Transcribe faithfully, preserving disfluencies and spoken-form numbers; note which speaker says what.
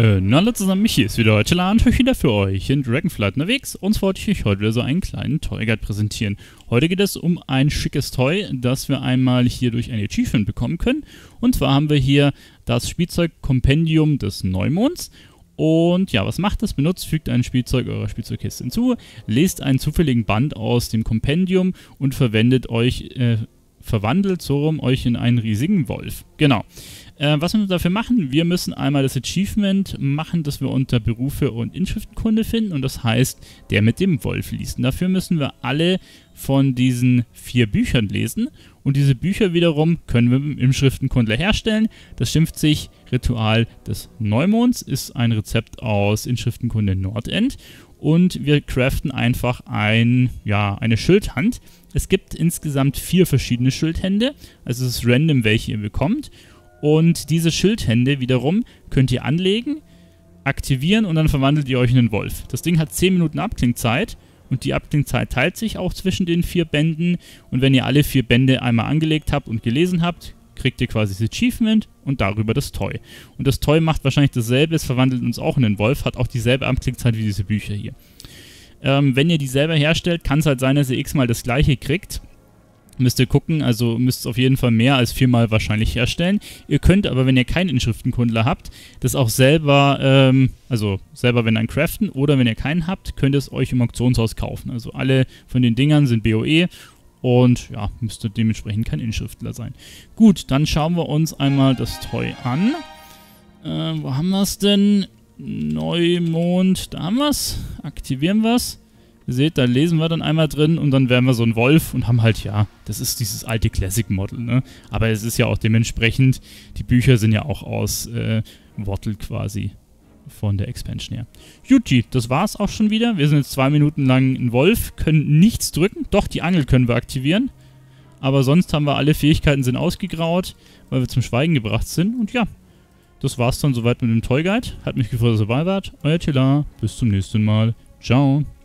Speaker 1: Äh, na alle zusammen, Michi ist wieder heute und ich wieder für euch in Dragonflight unterwegs. Und wollte ich euch heute wieder so einen kleinen Toy Guide präsentieren. Heute geht es um ein schickes Toy, das wir einmal hier durch ein Achievement bekommen können. Und zwar haben wir hier das Spielzeug-Kompendium des Neumonds. Und ja, was macht das? Benutzt, fügt ein Spielzeug eurer Spielzeugkiste hinzu, lest einen zufälligen Band aus dem Kompendium und verwendet euch, äh, verwandelt so rum euch in einen riesigen Wolf. Genau. Äh, was müssen wir dafür machen? Wir müssen einmal das Achievement machen, das wir unter Berufe und Inschriftenkunde finden. Und das heißt, der mit dem Wolf liest. Und dafür müssen wir alle von diesen vier Büchern lesen. Und diese Bücher wiederum können wir mit dem Inschriftenkundler herstellen. Das schimpft sich Ritual des Neumonds, ist ein Rezept aus Inschriftenkunde Nordend. Und wir craften einfach ein, ja, eine Schildhand. Es gibt insgesamt vier verschiedene Schildhände. Also es ist random, welche ihr bekommt. Und diese Schildhände wiederum könnt ihr anlegen, aktivieren und dann verwandelt ihr euch in einen Wolf. Das Ding hat zehn Minuten Abklingzeit und die Abklingzeit teilt sich auch zwischen den vier Bänden. Und wenn ihr alle vier Bände einmal angelegt habt und gelesen habt, kriegt ihr quasi das Achievement und darüber das Toy. Und das Toy macht wahrscheinlich dasselbe, es verwandelt uns auch in einen Wolf, hat auch dieselbe Abklingzeit wie diese Bücher hier. Ähm, wenn ihr die selber herstellt, kann es halt sein, dass ihr x-mal das gleiche kriegt. Müsst ihr gucken, also müsst es auf jeden Fall mehr als viermal wahrscheinlich herstellen. Ihr könnt aber, wenn ihr keinen Inschriftenkundler habt, das auch selber, ähm, also selber wenn dann craften oder wenn ihr keinen habt, könnt ihr es euch im Auktionshaus kaufen. Also alle von den Dingern sind B O E und ja, müsste dementsprechend kein Inschriftler sein. Gut, dann schauen wir uns einmal das Toy an. Äh, wo haben wir es denn? Neumond, da haben wir es. Aktivieren wir es. Ihr seht, da lesen wir dann einmal drin und dann werden wir so ein Wolf und haben halt, ja, das ist dieses alte Classic-Model, ne? Aber es ist ja auch dementsprechend, die Bücher sind ja auch aus äh, Wattle quasi von der Expansion her. Juti, das war's auch schon wieder. Wir sind jetzt zwei Minuten lang ein Wolf, können nichts drücken. Doch, die Angel können wir aktivieren. Aber sonst haben wir alle Fähigkeiten sind ausgegraut, weil wir zum Schweigen gebracht sind. Und ja, das war's dann soweit mit dem Toy Guide. Hat mich gefreut, dass ihr dabei wart. Euer Tila, bis zum nächsten Mal. Ciao.